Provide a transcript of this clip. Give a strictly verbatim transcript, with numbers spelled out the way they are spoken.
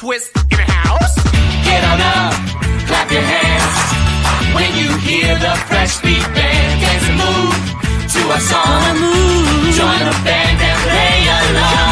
twist in the house. Get on up, clap your hands when you hear the Fresh Beat Band. Dance and move to a song. Join the band and play along.